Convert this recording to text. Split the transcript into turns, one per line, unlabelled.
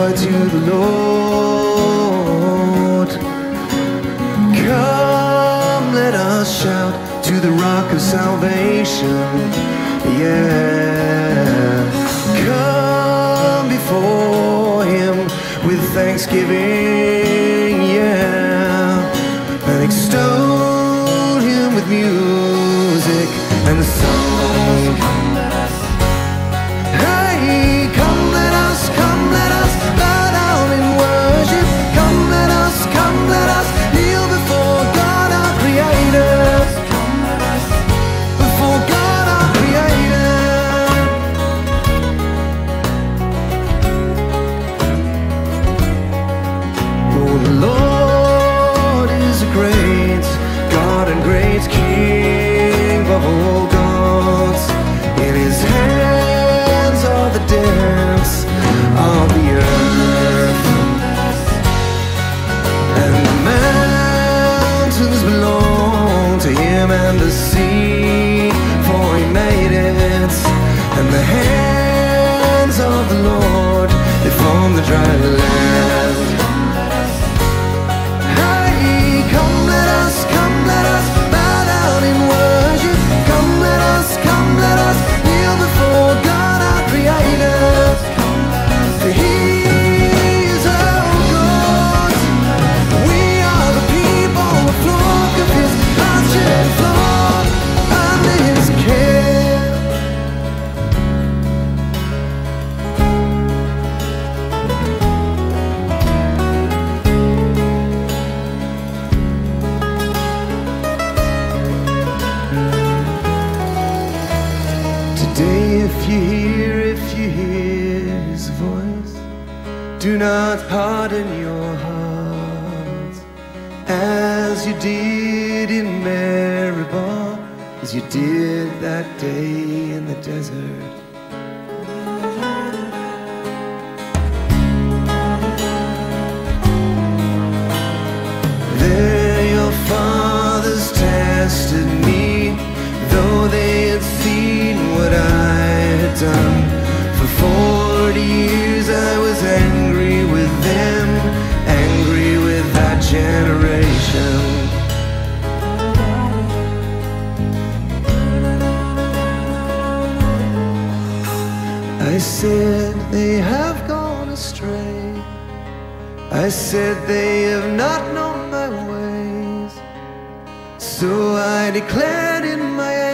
cry to the Lord. Come, let us shout to the rock of salvation. Yeah, come before him with thanksgiving, yeah, and extol him with music and song. Hey, come let us bow down in worship. Come let us kneel before God our Creator. Before God our Creator. Oh, the Lord is a great God and great King of all gods. In his hands are the depths of the earth, and the mountains belong to him, and the sea, for he made it. And the hands of the Lord, they form the dry land. Hey, come let us bow down in worship. Come let us kneel before God our Creator. For he is our God. We are the people, the flock of his pasture, flock under his care. Today, if you hear his voice, do not harden your hearts as you did in Meribah, as you did that day in the desert. There your fathers tested me, though they had seen what I had done. For 40 years I was angry with them, angry with that generation. I said they have gone astray. I said they have not known my ways. So I declared in my